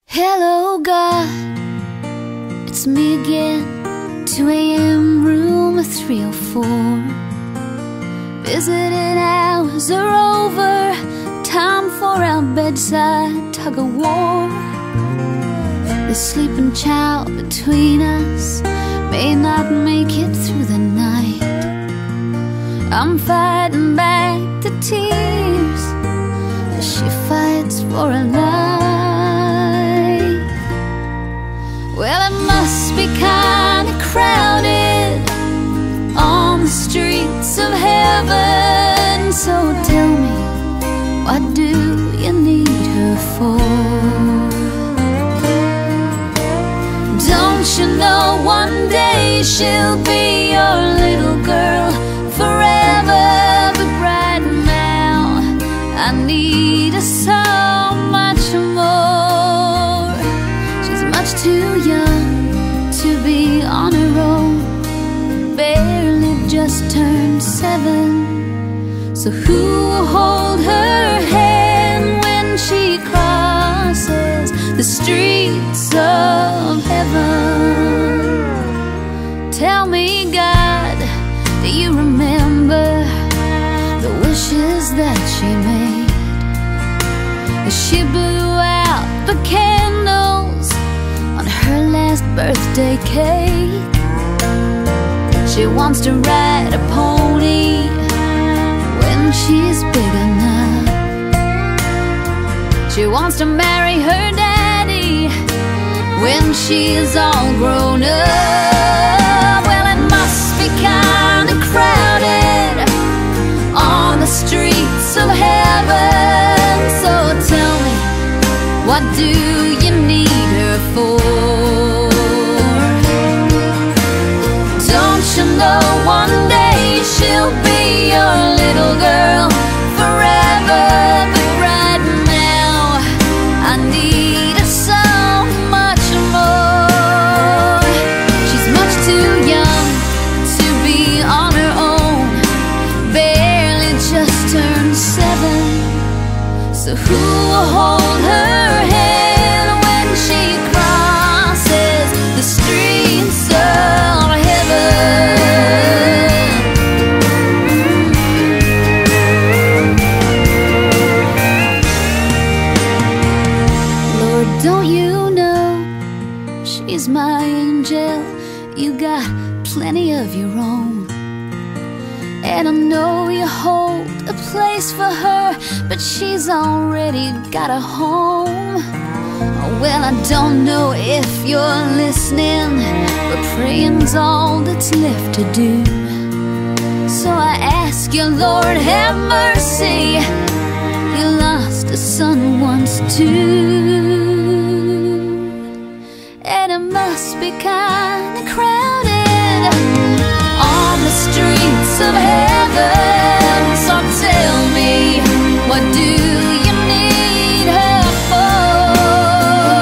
Hello God, it's me again, 2 a.m. room 304. Visiting hours are over, time for our bedside tug-of-war. The sleeping child between us may not make it through the night. I'm fighting back the tears as she fights for a life. Well, it must be kinda crowded on the streets of heaven. So tell me, what do you need her for? Don't you know one day she'll be your little girl forever? But right now I need her so much more. She's much too young to be on her own, barely just turned 7. So who will hold her hand when she crosses the streets of heaven? Tell me, God, do you remember the wishes that she made as she blew out the candles on her last birthday cake? She wants to ride a pony when she's big enough. She wants to marry her daddy when she's all grown up. Well, it must be kinda crowded on the streets of heaven. So tell me, what do you need her for? Don't you know one day she'll be your little girl forever? But right now I need her so much more. She's much too young to be on her own, barely just turned 7. So who will hold her hand when she crosses the streets of heaven? Lord, don't you know she's my angel? You got plenty of your own, and I know you hold a place for her, but she's already got a home. Well, I don't know if you're listening, but praying's all that's left to do. So I ask you, Lord, have mercy. You lost a son once too, and it must be kinda crowded on the streets of heaven. So tell me, what do you need her for?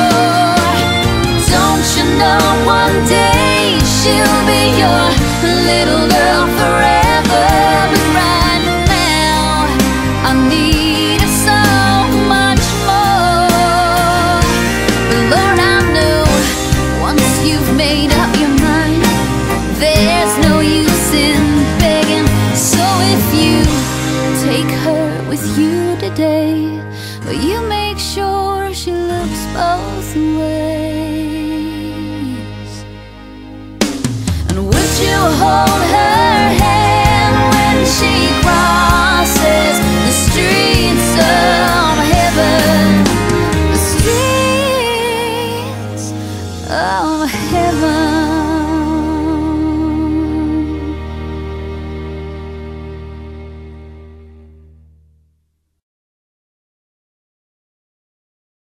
Don't you know one day she'll be your little girl forever? But right now I need her so much more. But Lord, I know once you've made up your mind, there's no use in begging. So if you take her with you today, will you make sure she looks both ways? And would you hold her hand when she cries?